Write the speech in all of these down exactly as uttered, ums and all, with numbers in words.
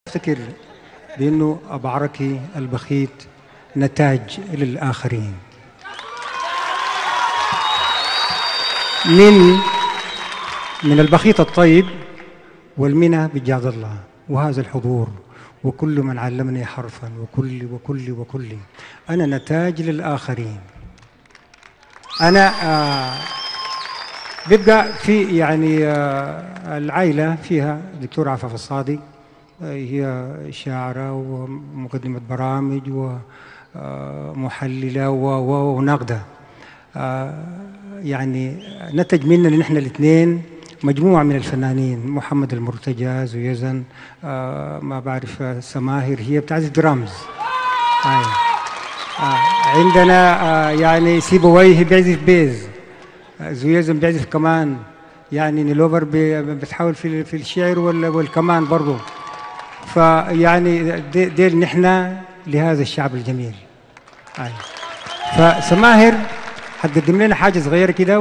افتكر بانه أبوعركي البخيت نتاج للاخرين، من من البخيت الطيب والمنى بجاد الله وهذا الحضور وكل من علمني حرفا وكل وكل وكل انا نتاج للاخرين. انا آه بيبقى في يعني آه العائله فيها دكتور عفاف الصادق، هي شاعرة ومقدمة برامج ومحللة وناقدة، يعني نتج مننا نحن الاثنين مجموعة من الفنانين، محمد المرتجى، زويزن، ما بعرف سماهر هي بتعزف درامز، عندنا يعني سيبويه بيعزف بيز، زويزن بيعزف كمان، يعني نيلوفر بتحاول في في الشعر والكمان برضه. فيعني ديل نحن لهذا الشعب الجميل. آه. فسماهر حتقدم لنا حاجه صغيره كده.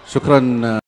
شكرا.